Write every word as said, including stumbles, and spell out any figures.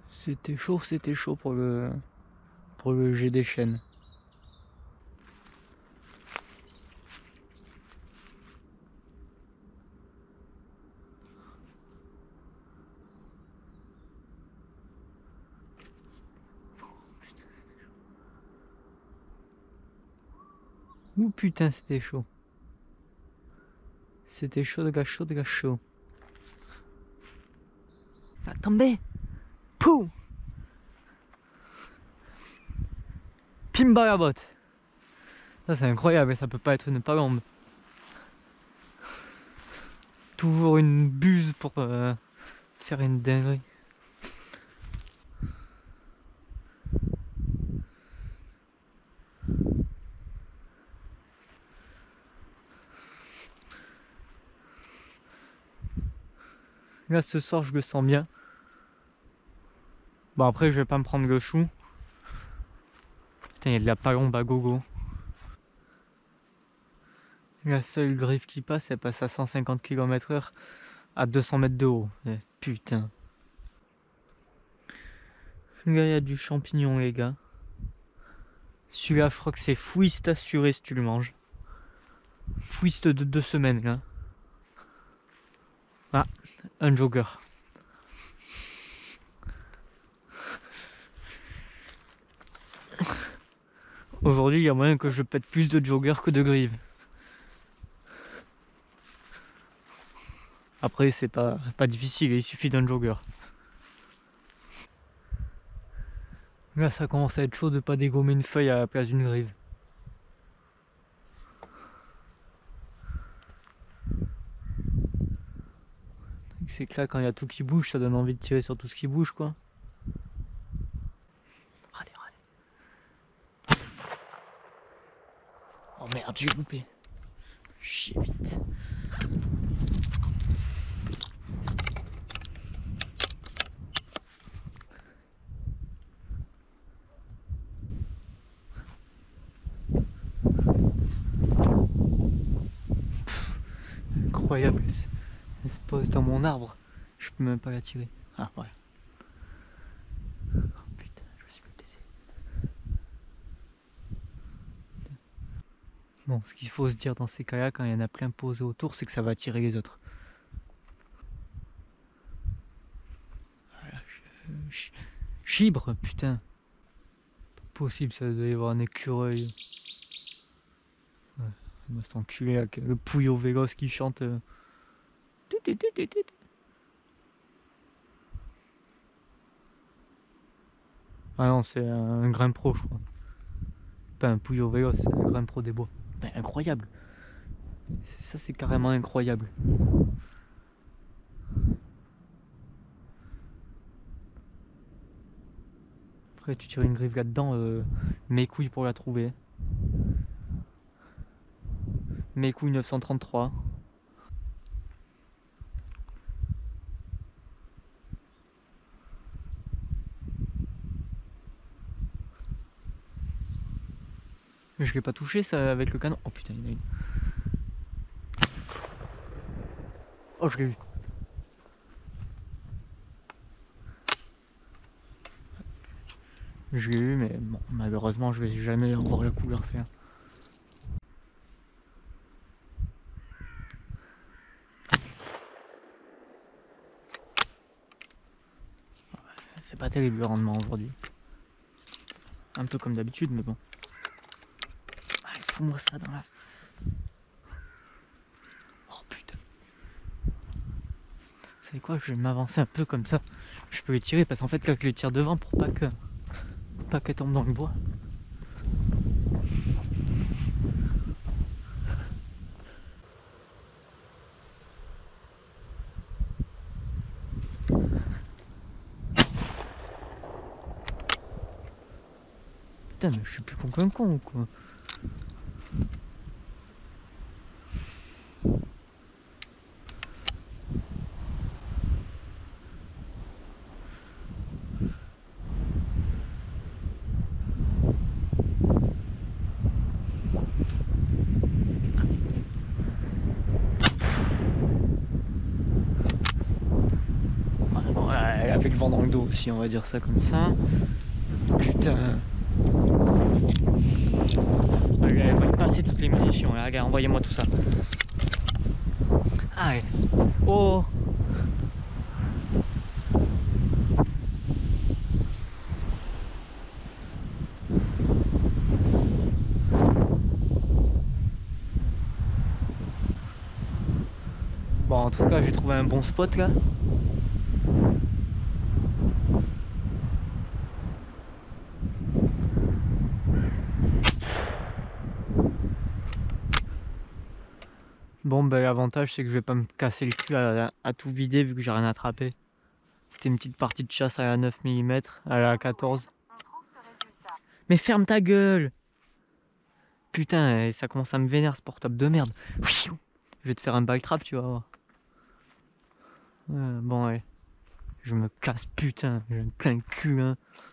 C'était chaud, c'était chaud pour le pour le jet des chaînes. Ouh putain, c'était chaud. C'était chaud de gars chaud de gars chaud. Ça tombait. Pouh. Pimba la botte. Ça c'est incroyable, ça peut pas être une palombe. Toujours une buse pour euh, faire une dinguerie. Là ce soir je le sens bien. Bon après je vais pas me prendre le chou. Putain, il y a de la palombe à gogo. La seule griffe qui passe, elle passe à cent cinquante kilomètres heure à deux cents mètres de haut. Putain. Là il y a du champignon les gars. Celui-là je crois que c'est fouiste assuré si tu le manges. Fouiste de deux semaines là. Ah, un jogger. Aujourd'hui il y a moyen que je pète plus de joggers que de grives. Après c'est pas, pas difficile, il suffit d'un jogger. Là ça commence à être chaud de pas dégommer une feuille à la place d'une grive. C'est que là quand il y a tout qui bouge, ça donne envie de tirer sur tout ce qui bouge quoi. Allez, allez. Oh merde, j'ai loupé. Chier vite. Incroyable, elle se pose dans mon arbre. Je peux même pas la tirer. Ah voilà. Oh putain, je suis baisé. Bon, ce qu'il faut se dire dans ces cas-là, quand il y en a plein posés autour, c'est que ça va attirer les autres. Voilà, je... Chibre, putain. Pas possible, ça doit y avoir un écureuil. Ouais, il m'a cet enculé avec le pouillot véloce qui chante. Euh... Ah non, c'est un, un grain pro, je crois. Pas un pouillot véloce, c'est un grain pro des bois. Ben, incroyable. Ça, c'est carrément incroyable. Après, tu tires une griffe là-dedans, euh, mes couilles pour la trouver. Mes couilles neuf cent trente-trois. Je l'ai pas touché ça avec le canon. Oh putain, il y en a une. Oh, je l'ai eu. Je l'ai eu, mais bon, malheureusement, je vais jamais en voir la couleur, c'est là. C'est pas terrible le rendement aujourd'hui. Un peu comme d'habitude, mais bon. Allez, fous-moi ça dans la... Oh putain. Vous savez quoi, je vais m'avancer un peu comme ça. Je peux les tirer parce qu'en fait là je les tire devant pour pas que... pas qu'elles tombent dans le bois. Putain, mais je suis plus con qu'un con ou quoi? Ouais, avec le vent dans le dos aussi, on va dire ça comme ça. Putain. Il faut y passer toutes les munitions là, regarde, envoyez-moi tout ça. Ah ouais. Oh. Bon, en tout cas, j'ai trouvé un bon spot là. Bon, ben l'avantage c'est que je vais pas me casser le cul à, à tout vider vu que j'ai rien attrapé. C'était une petite partie de chasse à la neuf millimètres, à la quatorze. Mais ferme ta gueule! Putain, ça commence à me vénère ce portable de merde. Je vais te faire un ball trap, tu vas voir. Ouais, bon, ouais. Je me casse, putain, j'ai un plein le cul, hein.